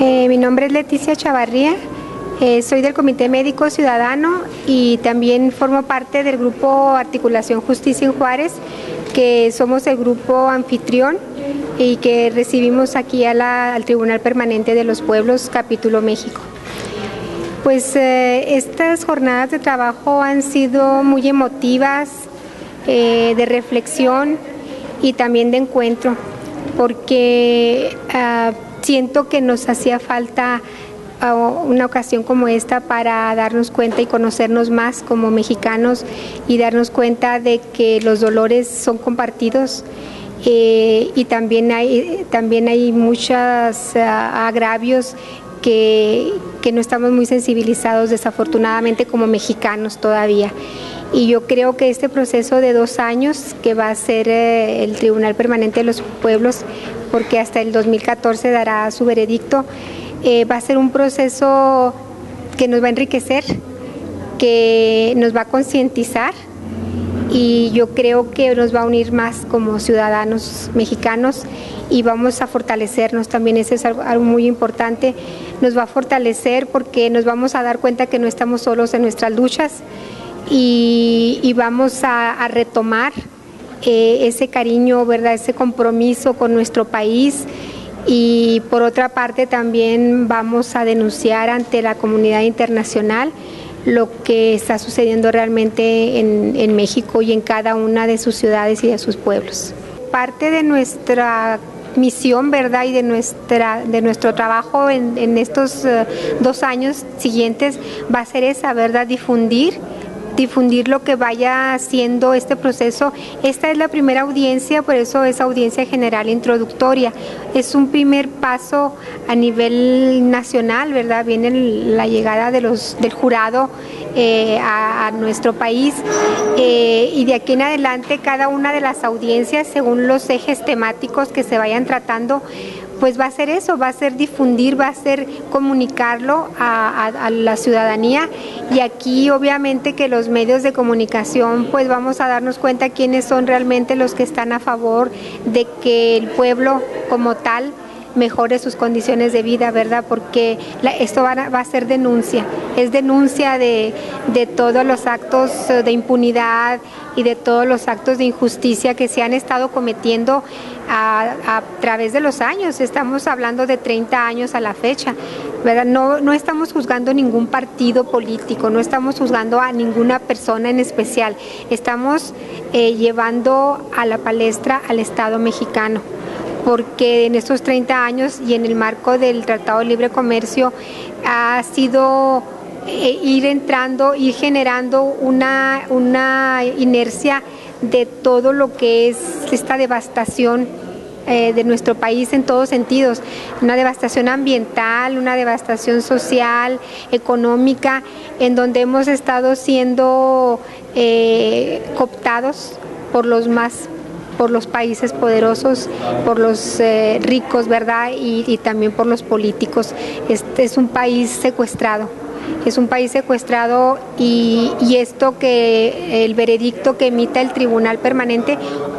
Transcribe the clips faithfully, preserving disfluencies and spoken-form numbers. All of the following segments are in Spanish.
Eh, mi nombre es Leticia Chavarría, eh, soy del Comité Médico Ciudadano y también formo parte del grupo Articulación Justicia en Juárez, que somos el grupo anfitrión y que recibimos aquí a la, al Tribunal Permanente de los Pueblos, Capítulo México. Pues eh, estas jornadas de trabajo han sido muy emotivas, eh, de reflexión y también de encuentro, porque uh, siento que nos hacía falta uh, una ocasión como esta para darnos cuenta y conocernos más como mexicanos y darnos cuenta de que los dolores son compartidos. Eh, y también hay, también hay muchos uh, agravios que, que no estamos muy sensibilizados desafortunadamente como mexicanos todavía. Y yo creo que este proceso de dos años que va a ser eh, el Tribunal Permanente de los Pueblos, porque hasta el dos mil catorce dará su veredicto, eh, va a ser un proceso que nos va a enriquecer, que nos va a concientizar y yo creo que nos va a unir más como ciudadanos mexicanos y vamos a fortalecernos también. Eso es algo, algo muy importante. Nos va a fortalecer porque nos vamos a dar cuenta que no estamos solos en nuestras luchas y, y vamos a, a retomar eh, ese cariño, ¿verdad? Ese compromiso con nuestro país. Y por otra parte también vamos a denunciar ante la comunidad internacional lo que está sucediendo realmente en, en México y en cada una de sus ciudades y de sus pueblos. Parte de nuestra misión, ¿verdad? Y de, nuestra, de nuestro trabajo en, en estos uh, dos años siguientes va a ser esa, ¿verdad? Difundir difundir lo que vaya haciendo este proceso. Esta es la primera audiencia, por eso es audiencia general introductoria. Es un primer paso a nivel nacional, ¿verdad? Viene la llegada de los, del jurado eh, a, a nuestro país eh, y de aquí en adelante cada una de las audiencias, según los ejes temáticos que se vayan tratando, pues va a ser eso, va a ser difundir, va a ser comunicarlo a, a, a la ciudadanía y aquí obviamente que los medios de comunicación pues vamos a darnos cuenta quiénes son realmente los que están a favor de que el pueblo como tal mejore sus condiciones de vida, ¿verdad? Porque la, esto va a, va a ser denuncia, es denuncia de, de todos los actos de impunidad y de todos los actos de injusticia que se han estado cometiendo a, a través de los años. Estamos hablando de treinta años a la fecha, ¿verdad? No, no estamos juzgando ningún partido político, no estamos juzgando a ninguna persona en especial, estamos eh, llevando a la palestra al Estado mexicano, porque en estos treinta años y en el marco del Tratado de Libre Comercio ha sido eh, ir entrando, ir generando una, una inercia de todo lo que es esta devastación eh, de nuestro país en todos sentidos, una devastación ambiental, una devastación social, económica, en donde hemos estado siendo eh, cooptados por los más por los países poderosos, por los eh, ricos, ¿verdad? Y, y también por los políticos. Este es un país secuestrado, es un país secuestrado y, y esto que el veredicto que emita el Tribunal Permanente,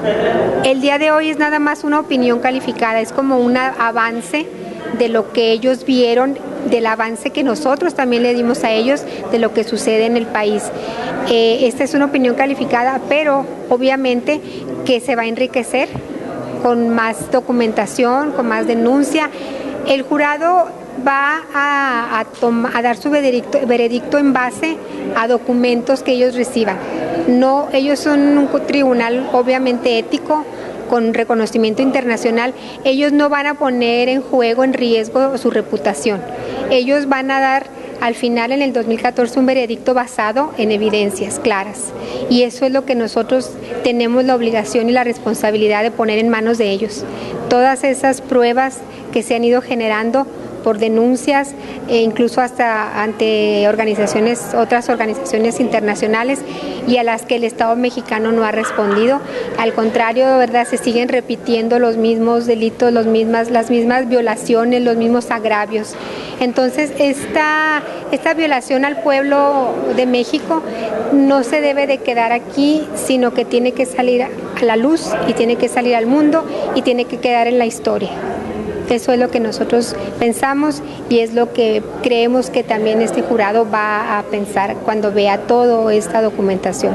el día de hoy es nada más una opinión calificada, es como un avance de lo que ellos vieron, del avance que nosotros también le dimos a ellos de lo que sucede en el país. Eh, esta es una opinión calificada, pero obviamente que se va a enriquecer con más documentación, con más denuncia. El jurado va a, a, toma, a dar su veredicto, veredicto en base a documentos que ellos reciban. No, ellos son un tribunal obviamente ético, con reconocimiento internacional. Ellos no van a poner en juego, en riesgo su reputación. Ellos van a dar al final en el dos mil catorce un veredicto basado en evidencias claras y eso es lo que nosotros tenemos la obligación y la responsabilidad de poner en manos de ellos. Todas esas pruebas que se han ido generando por denuncias e incluso hasta ante organizaciones, otras organizaciones internacionales y a las que el Estado mexicano no ha respondido. Al contrario, de verdad, se siguen repitiendo los mismos delitos, los mismas, las mismas violaciones, los mismos agravios. Entonces, esta, esta violación al pueblo de México no se debe de quedar aquí, sino que tiene que salir a la luz y tiene que salir al mundo y tiene que quedar en la historia. Eso es lo que nosotros pensamos y es lo que creemos que también este jurado va a pensar cuando vea toda esta documentación.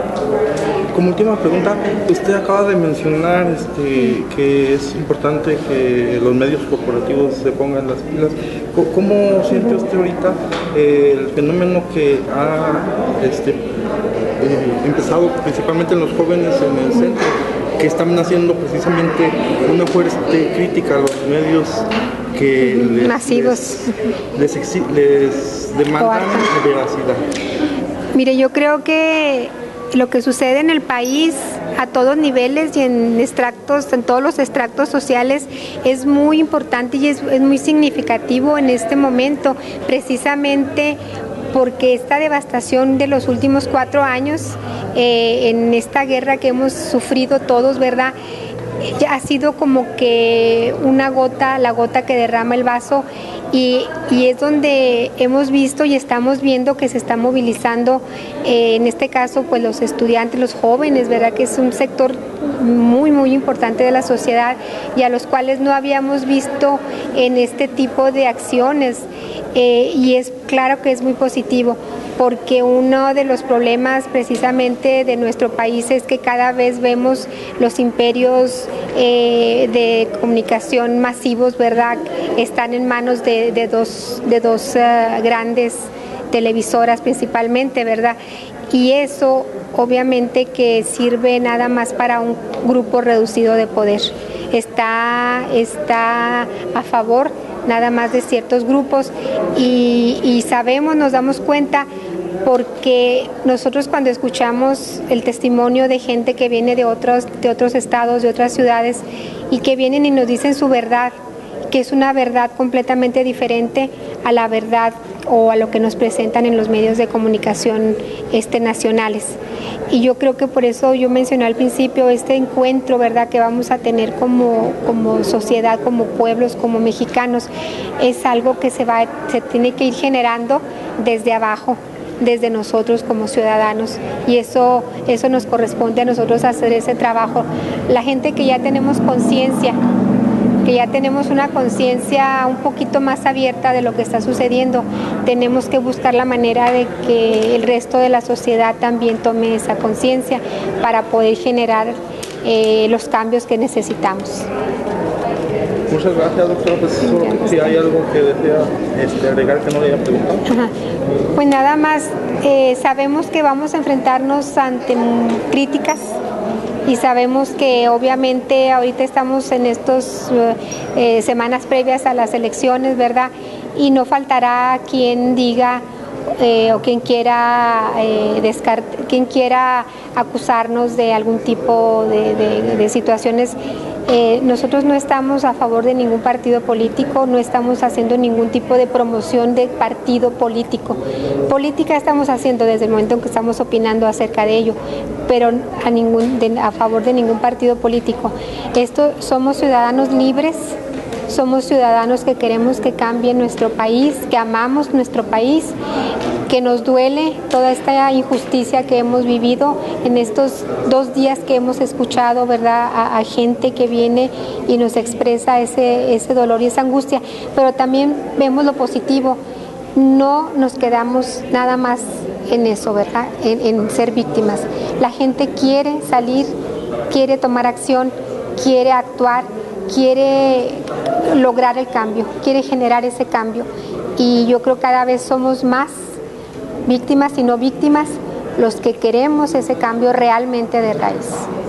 Como última pregunta, usted acaba de mencionar este, que es importante que los medios corporativos se pongan las pilas. ¿Cómo siente usted ahorita eh, el fenómeno que ha este, eh, empezado principalmente en los jóvenes en el centro, que están haciendo precisamente una fuerte crítica a los medios que les, masivos les, les, les demandan veracidad? Mire, yo creo que lo que sucede en el país a todos niveles y en extractos, en todos los extractos sociales es muy importante y es, es muy significativo en este momento, precisamente porque esta devastación de los últimos cuatro años, eh, en esta guerra que hemos sufrido todos, ¿verdad?, ya ha sido como que una gota, la gota que derrama el vaso y, y es donde hemos visto y estamos viendo que se está movilizando, eh, en este caso, pues los estudiantes, los jóvenes, ¿verdad?, que es un sector muy, muy importante de la sociedad y a los cuales no habíamos visto en este tipo de acciones. Eh, y es claro que es muy positivo, porque uno de los problemas precisamente de nuestro país es que cada vez vemos los imperios eh, de comunicación masivos, ¿verdad?, están en manos de, de dos, de dos uh, grandes televisoras principalmente, ¿verdad? Y eso obviamente que sirve nada más para un grupo reducido de poder. Está, está a favor nada más de ciertos grupos y, y sabemos, nos damos cuenta porque nosotros cuando escuchamos el testimonio de gente que viene de otros, de otros estados, de otras ciudades y que vienen y nos dicen su verdad, que es una verdad completamente diferente a la verdad o a lo que nos presentan en los medios de comunicación este, nacionales. Y yo creo que por eso yo mencioné al principio este encuentro, ¿verdad?, que vamos a tener como, como sociedad, como pueblos, como mexicanos, es algo que se, va, se tiene que ir generando desde abajo, desde nosotros como ciudadanos, y eso, eso nos corresponde a nosotros hacer ese trabajo. La gente que ya tenemos conciencia, que ya tenemos una conciencia un poquito más abierta de lo que está sucediendo, tenemos que buscar la manera de que el resto de la sociedad también tome esa conciencia para poder generar eh, los cambios que necesitamos. Muchas gracias, doctora. Pues solo si hay algo que desea este, agregar que no le haya preguntado. Ajá. Pues nada más, eh, sabemos que vamos a enfrentarnos ante críticas y sabemos que obviamente ahorita estamos en estas eh, semanas previas a las elecciones, ¿verdad? Y no faltará quien diga eh, o quien quiera, eh, descart- quien quiera acusarnos de algún tipo de, de, de situaciones. Eh, nosotros no estamos a favor de ningún partido político, no estamos haciendo ningún tipo de promoción de partido político. Política estamos haciendo desde el momento en que estamos opinando acerca de ello, pero a, ningún, de, a favor de ningún partido político. Esto, somos ciudadanos libres, somos ciudadanos que queremos que cambie nuestro país, que amamos nuestro país, que nos duele toda esta injusticia que hemos vivido en estos dos días que hemos escuchado, ¿verdad?, a, a gente que viene y nos expresa ese, ese dolor y esa angustia, pero también vemos lo positivo, no nos quedamos nada más en eso, ¿verdad?, en, en ser víctimas. La gente quiere salir, quiere tomar acción, quiere actuar, quiere lograr el cambio, quiere generar ese cambio, y yo creo que cada vez somos más víctimas y no víctimas los que queremos ese cambio realmente de raíz.